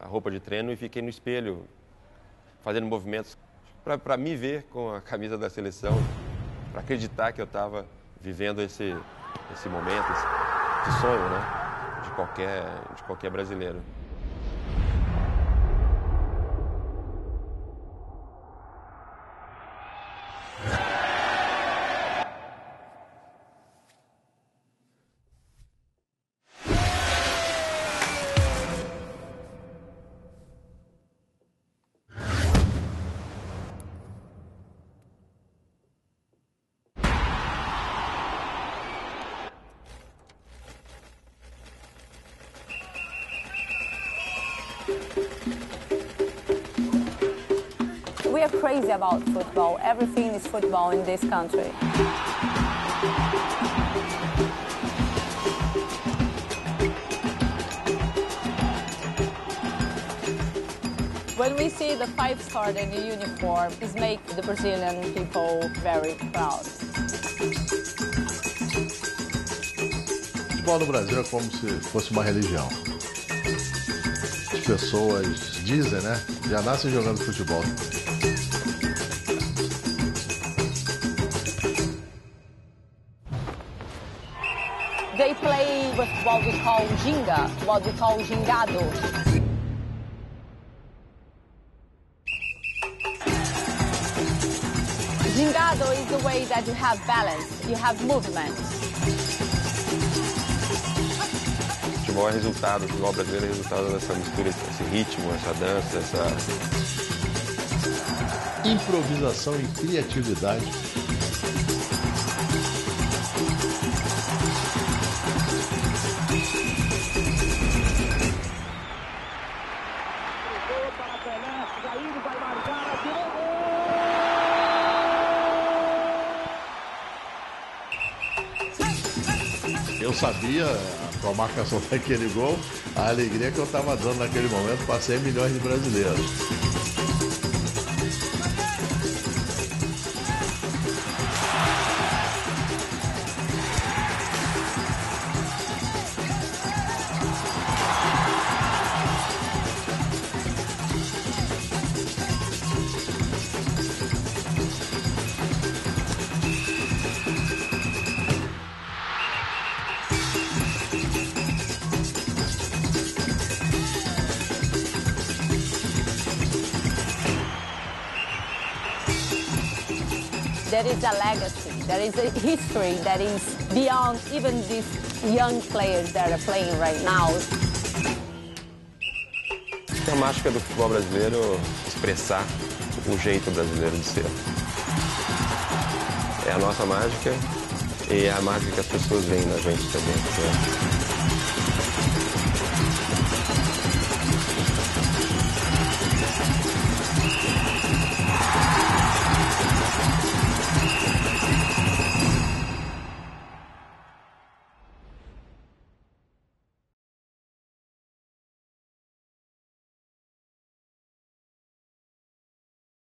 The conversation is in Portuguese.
a roupa de treino e fiquei no espelho, fazendo movimentos para me ver com a camisa da seleção, para acreditar que eu estava vivendo esse momento, esse sonho, né, de qualquer brasileiro. We are crazy about football. Everything is football in this country. When we see the five-star in the uniform, it makes the Brazilian people very proud. O futebol no Brasil é como se fosse uma religião. As pessoas dizem, né? Já nascem jogando futebol. They play with what we call ginga, what we call gingado. Gingado is the way that you have balance, you have movement. O futebol é resultado, o futebol brasileiro é resultado dessa mistura, esse ritmo, essa dança, essa improvisação e criatividade. Eu sabia com a marcação daquele gol, a alegria que eu estava dando naquele momento para 100 milhões de brasileiros. There is a legacy, there is a history that is beyond even these young players that are playing right now. A mágica do futebol brasileiro é expressar o jeito brasileiro de ser. É a nossa mágica e é a mágica que as pessoas veem na gente também. Né?